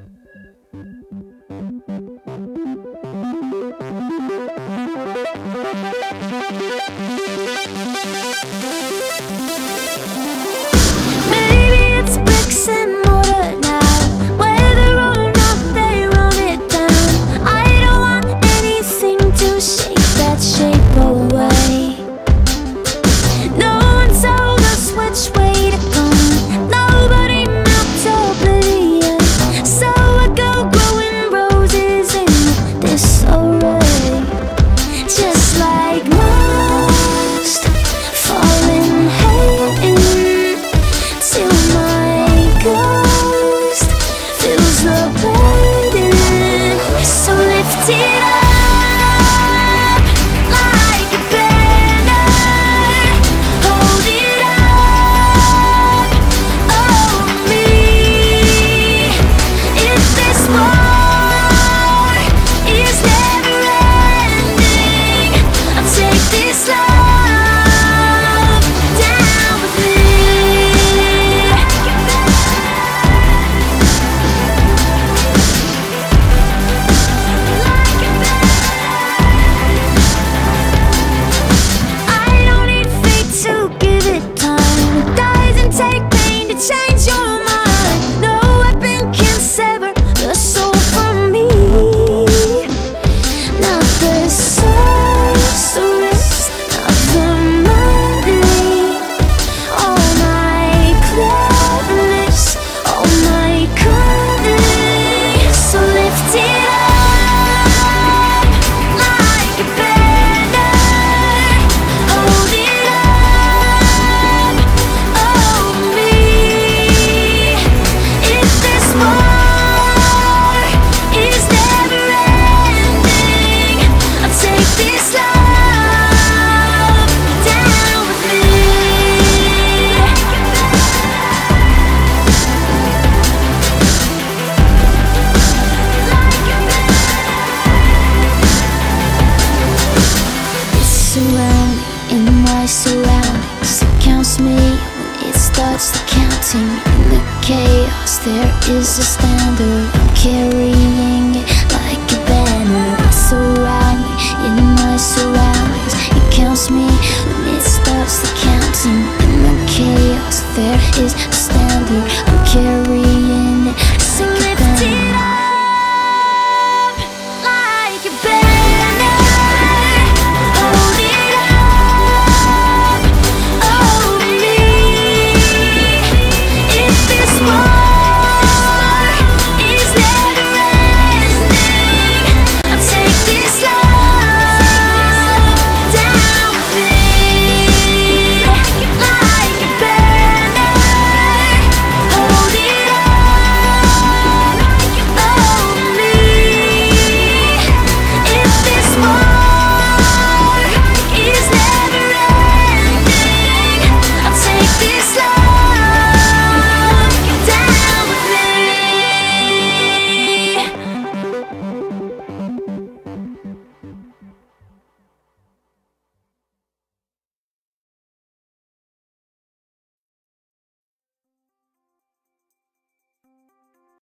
Surroundings, it counts me when it starts the counting. In the chaos there is a standard, I'm carrying it like a banner. It's around me, in my surroundings, it counts me when it starts the counting. In the chaos there is a standard,